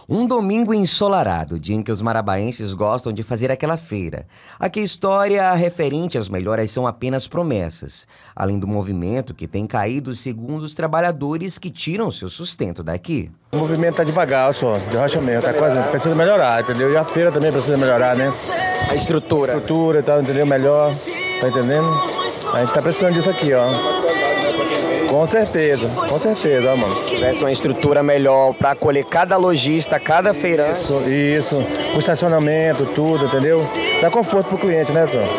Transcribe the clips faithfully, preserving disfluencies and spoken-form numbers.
Um domingo ensolarado, dia em que os marabaenses gostam de fazer aquela feira. Aqui a história referente às melhoras são apenas promessas, além do movimento que tem caído segundo os trabalhadores que tiram seu sustento daqui. O movimento tá devagar só, de rochamento, tá quase, precisa melhorar, entendeu? E a feira também precisa melhorar, né? A estrutura. A estrutura e tal, entendeu? Melhor, tá entendendo? A gente tá precisando disso aqui, ó. Com certeza, com certeza, ó, mano. Se tivesse uma estrutura melhor para acolher cada lojista, cada feirante. Isso, isso, o estacionamento, tudo, entendeu? Dá conforto pro cliente, né, senhor?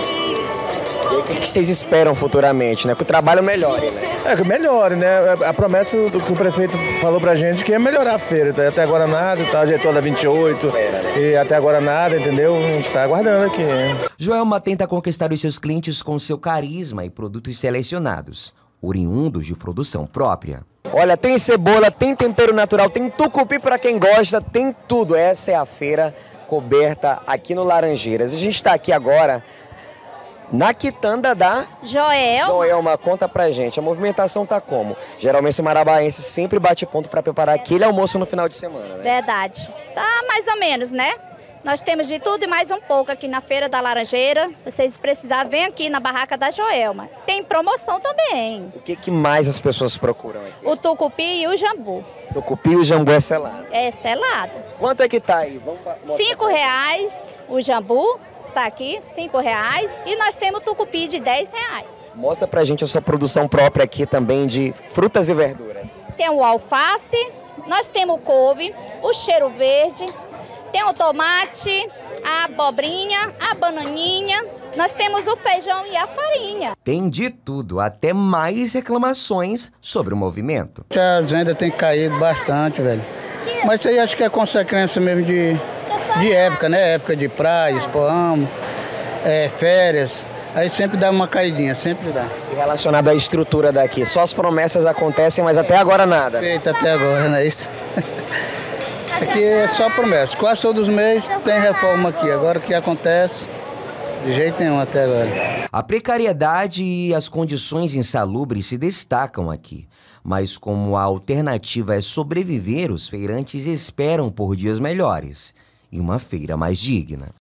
O que vocês esperam futuramente, né? Que o trabalho melhore, né? É, que melhore, né? A promessa do que o prefeito falou pra gente que é melhorar a feira. Até agora nada, tá ajeitou da vinte e oito e até agora nada, entendeu? A gente tá aguardando aqui. Joelma tenta conquistar os seus clientes com seu carisma e produtos selecionados, oriundos de produção própria. Olha, tem cebola, tem tempero natural, tem tucupi para quem gosta, tem tudo. Essa é a feira coberta aqui no Laranjeiras. A gente está aqui agora na quitanda da Joelma. Joelma, conta pra gente, a movimentação tá como? Geralmente o marabaense sempre bate ponto para preparar aquele almoço no final de semana, né? Verdade. Tá mais ou menos, né? Nós temos de tudo e mais um pouco aqui na Feira da Laranjeira. Vocês precisarem, vem aqui na barraca da Joelma. Tem promoção também. O que, que mais as pessoas procuram aqui? O tucupi e o jambu. Tucupi e o jambu é selado. É selado. Quanto é que tá aí? Vamos Cinco reais o jambu, está aqui, cinco reais. E nós temos o tucupi de dez reais. Mostra pra gente a sua produção própria aqui também de frutas e verduras. Tem o alface, nós temos o couve, o cheiro verde, tem o tomate, a abobrinha, a bananinha, nós temos o feijão e a farinha. Tem de tudo, até mais reclamações sobre o movimento. As vendas têm caído bastante, velho. Mas isso aí acho que é consequência mesmo de, de época, né? Época de praia, esporramo, é, férias. Aí sempre dá uma caidinha, sempre dá. E relacionado à estrutura daqui, só as promessas acontecem, mas até agora nada. Feito até agora, não é isso? Aqui é só promessa. Quase todos os meses tem reforma aqui. Agora o que acontece, de jeito nenhum até agora. A precariedade e as condições insalubres se destacam aqui. Mas como a alternativa é sobreviver, os feirantes esperam por dias melhores e uma feira mais digna.